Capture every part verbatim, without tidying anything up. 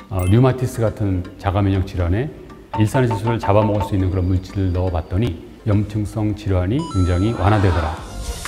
어, 류마티스 같은 자가면역 질환에 일산화질소를 잡아먹을 수 있는 그런 물질을 넣어봤더니 염증성 질환이 굉장히 완화되더라.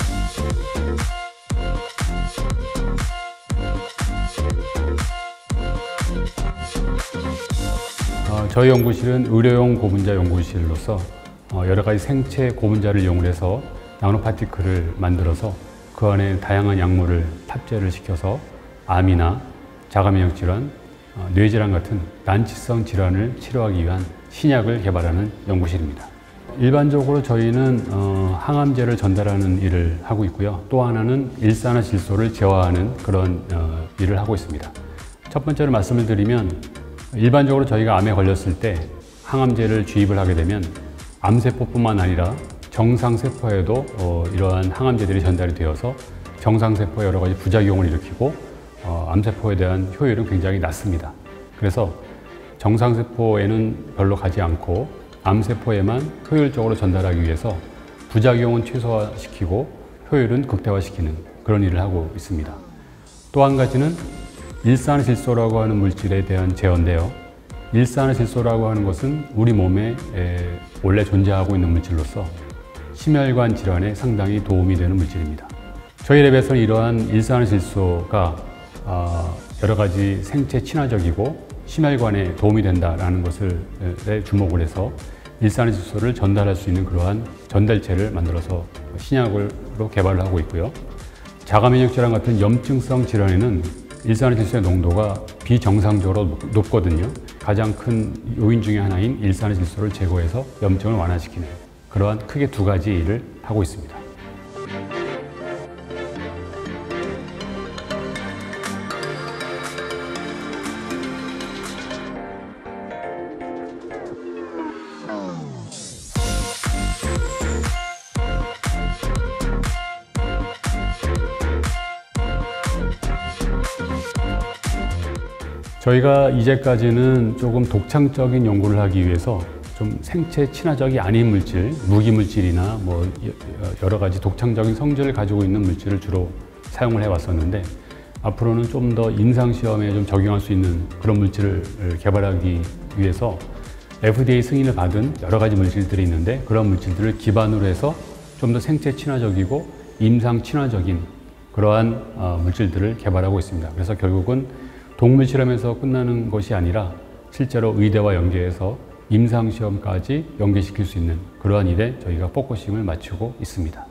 어, 저희 연구실은 의료용 고분자 연구실로서 어, 여러 가지 생체 고분자를 이용해서 나노파티클을 만들어서 그 안에 다양한 약물을 탑재를 시켜서 암이나 자가면역 질환, 어, 뇌질환 같은 난치성 질환을 치료하기 위한 신약을 개발하는 연구실입니다. 일반적으로 저희는 어, 항암제를 전달하는 일을 하고 있고요. 또 하나는 일산화질소를 제어하는 그런 어, 일을 하고 있습니다. 첫 번째로 말씀을 드리면 일반적으로 저희가 암에 걸렸을 때 항암제를 주입을 하게 되면 암세포뿐만 아니라 정상세포에도 어, 이러한 항암제들이 전달이 되어서 정상세포에 여러 가지 부작용을 일으키고 어, 암세포에 대한 효율은 굉장히 낮습니다. 그래서 정상세포에는 별로 가지 않고 암세포에만 효율적으로 전달하기 위해서 부작용은 최소화시키고 효율은 극대화시키는 그런 일을 하고 있습니다. 또 한 가지는 일산화질소라고 하는 물질에 대한 제어인데요. 일산화질소라고 하는 것은 우리 몸에 원래 존재하고 있는 물질로서 심혈관 질환에 상당히 도움이 되는 물질입니다. 저희 랩에서는 이러한 일산화질소가 여러 가지 생체 친화적이고 심혈관에 도움이 된다는 것을 주목을 해서 일산화질소를 전달할 수 있는 그러한 전달체를 만들어서 신약으로 개발을 하고 있고요. 자가면역 질환 같은 염증성 질환에는 일산화질소의 농도가 비정상적으로 높거든요. 가장 큰 요인 중에 하나인 일산화질소를 제거해서 염증을 완화시키는 그러한 크게 두 가지 일을 하고 있습니다. 저희가 이제까지는 조금 독창적인 연구를 하기 위해서 좀 생체 친화적이 아닌 물질, 무기물질이나 뭐 여러 가지 독창적인 성질을 가지고 있는 물질을 주로 사용을 해왔었는데 앞으로는 좀 더 임상시험에 좀 적용할 수 있는 그런 물질을 개발하기 위해서 에프디에이 승인을 받은 여러 가지 물질들이 있는데 그런 물질들을 기반으로 해서 좀 더 생체 친화적이고 임상 친화적인 그러한 물질들을 개발하고 있습니다. 그래서 결국은 동물 실험에서 끝나는 것이 아니라 실제로 의대와 연계해서 임상시험까지 연계시킬 수 있는 그러한 일에 저희가 포커싱을 맞추고 있습니다.